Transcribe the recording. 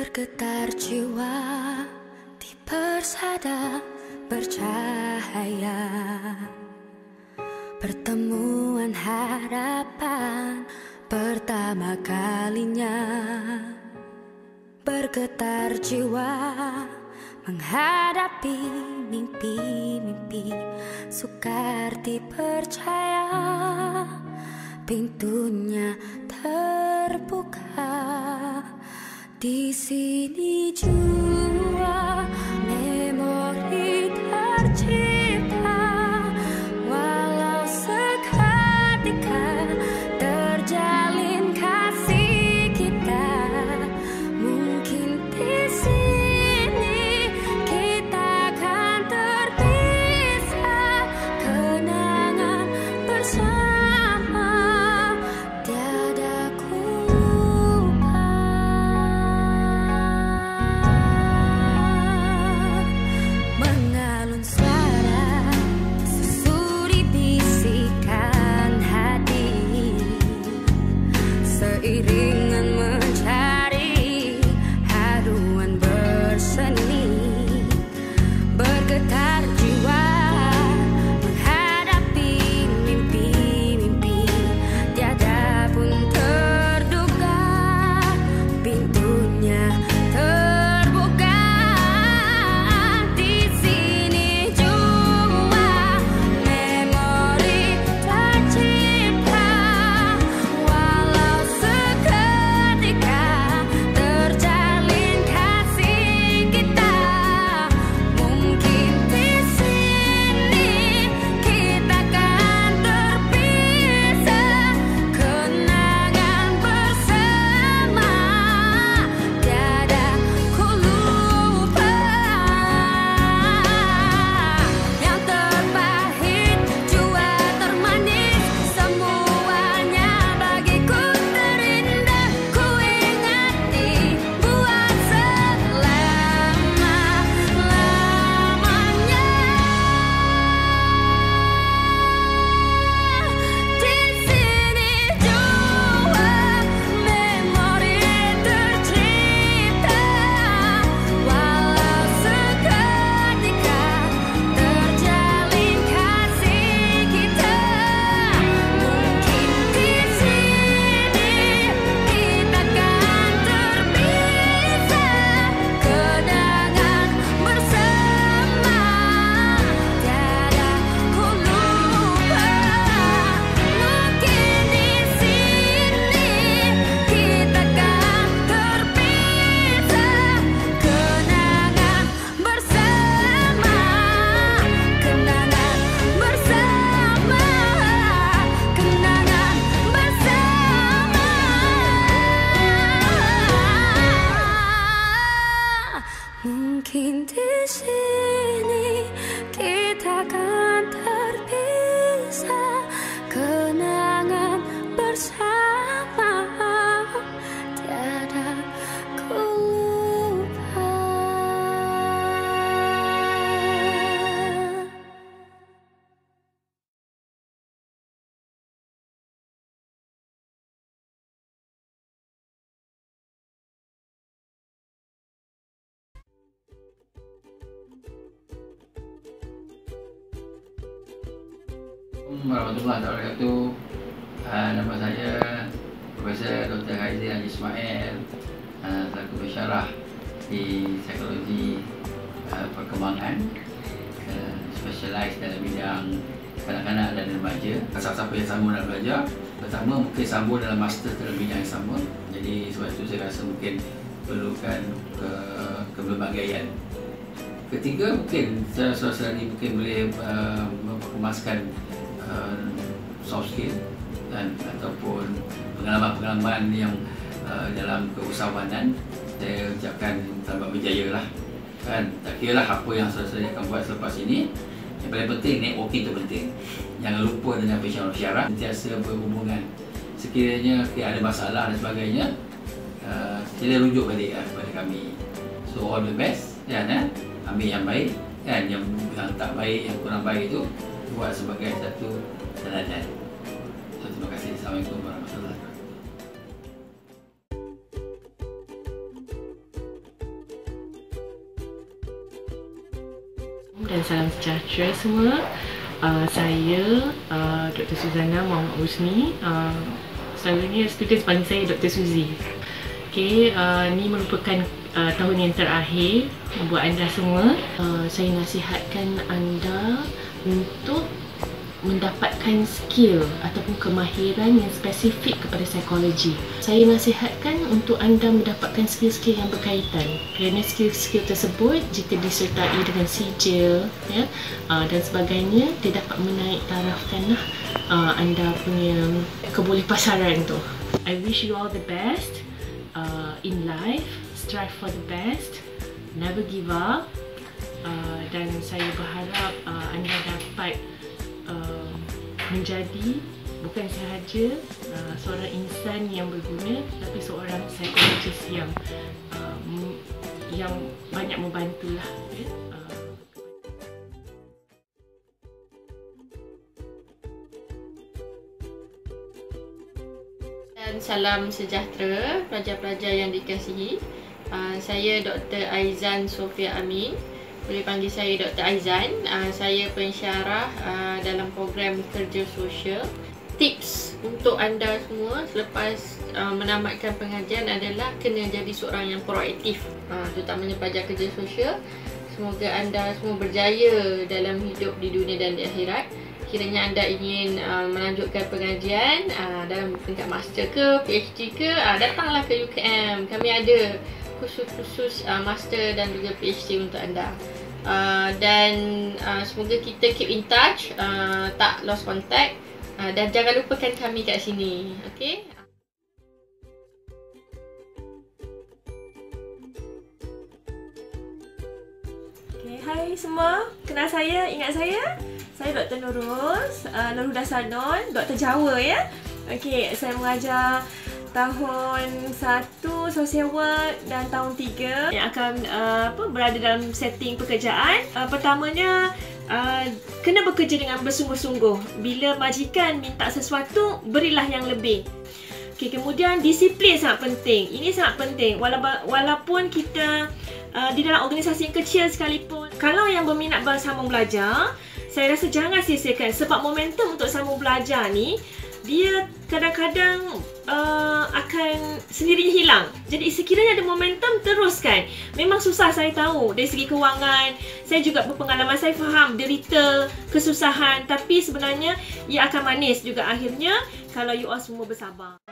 Bergetar jiwa di persada bercahaya, pertemuan harapan pertama kalinya. Bergetar jiwa menghadapi mimpi-mimpi, sukar dipercaya pintunya terbuka. Di sini jua memori tercipta, walau seketika terjalin kasih kita. Mungkin di sini kita akan terpisah, kenangan bersama tiada ku lupa. Mengalun suara susuri bisikan hati, seiringan mencari haruan berseni. Bergetar jiwa menghadapi mimpi-mimpi, tiada pun terduga pintunya terbuka. Di sini jua memori tercipta, walau seketika terjalin kasih kita. Mungkin di sini kita akan terpisah, kenangan bersama tiada ku lupa. Yang terpahit jua termanis, semuanya bagiku terindah. Ku ingati buat selama-lamanya. Di sini jua memori tercipta, walau seketika terjalin kasih kita. Mungkin di sini kita akan terpisah, kenangan bersama tiada ku lupa. Mungkin di sini kita akan terpisah, kenangan bersama, kenangan bersama, kenangan bersama. Mungkin di sini kita akan terpisah, kenangan bersama tiada ku lupa. Warahmatullahi wabarakatuh. Nama saya Profesor Dr. Haizi Haji Ismail, selaku pensyarah di psikologi perkembangan, specialize dalam bidang kanak-kanak dan remaja. Siapa-siapa yang sambung dalam belajar, pertama mungkin sambung dalam master dalam bidang yang sama. Jadi sebab itu saya rasa mungkin perlukan kepelbagaian. Ketiga, mungkin saudara-saudara ini mungkin boleh mengemaskan soft skill dan ataupun pengalaman-pengalaman yang dalam keusahawanan. Saya ucapkan selamat berjaya lah, kan. Tak kira lah apa yang saudara-saudara akan buat selepas ini, yang paling penting networking itu penting. Jangan lupa dengan profesional syarat, sentiasa berhubungan. Sekiranya ada masalah dan sebagainya, sila rujuk balik kepada kami. So all the best, kan. Ambil yang baik, kan. Yang tak baik, yang kurang baik itu buat sebagai satu teladan. So, terima kasih. Assalamualaikum warahmatullahi wabarakatuh. dan salam sejahtera semua. Saya Dr. Suzana Muhammad Husni. Selalunya student panggil saya Dr. Suzy. Ni merupakan tahun yang terakhir buat anda semua. Saya nasihatkan anda untuk mendapatkan skill ataupun kemahiran yang spesifik kepada psikologi. Saya nasihatkan untuk anda mendapatkan skill-skill yang berkaitan, kerana skill-skill tersebut jika disertai dengan sijil dan sebagainya, dia dapat menaik tarafkanlah anda punya kebolehpasaran tu. I wish you all the best in life. Strive for the best, never give up, dan saya berharap anda dapat menjadi bukan sahaja seorang insan yang berguna, tapi seorang psikologis yang banyak membantulah. Dan salam sejahtera pelajar-pelajar yang dikasihi. Saya Dr. Aizan Sofia Amin. Boleh panggil saya Dr. Aizan. Saya pensyarah dalam program kerja sosial. Tips untuk anda semua selepas menamatkan pengajian adalah kena jadi seorang yang proaktif, terutamanya pelajar kerja sosial. Semoga anda semua berjaya dalam hidup di dunia dan di akhirat. Kiranya anda ingin melanjutkan pengajian dalam tingkat master ke, PhD ke, datanglah ke UKM. Kami ada khusus master dan juga PhD untuk anda. Dan semoga kita keep in touch, tak lost contact, dan jangan lupakan kami kat sini. Okay? Hai semua, kenal saya, ingat saya? Saya Dr. Nurul Dasanon, Dr. Jawa ya. Okey, saya mengajar tahun 1 social work dan tahun 3 yang akan berada dalam setting pekerjaan. Pertamanya kena bekerja dengan bersungguh-sungguh. Bila majikan minta sesuatu, berilah yang lebih. Okay, kemudian disiplin sangat penting. Ini sangat penting walaupun kita di dalam organisasi yang kecil sekalipun. Kalau yang berminat bersambung belajar, saya rasa jangan sia-siakan, sebab momentum untuk sambung belajar ni dia kadang-kadang akan sendirinya hilang. Jadi sekiranya ada momentum, teruskan. Memang susah, saya tahu, dari segi kewangan. Saya juga berpengalaman, saya faham derita, kesusahan. Tapi sebenarnya ia akan manis juga akhirnya kalau you all semua bersabar.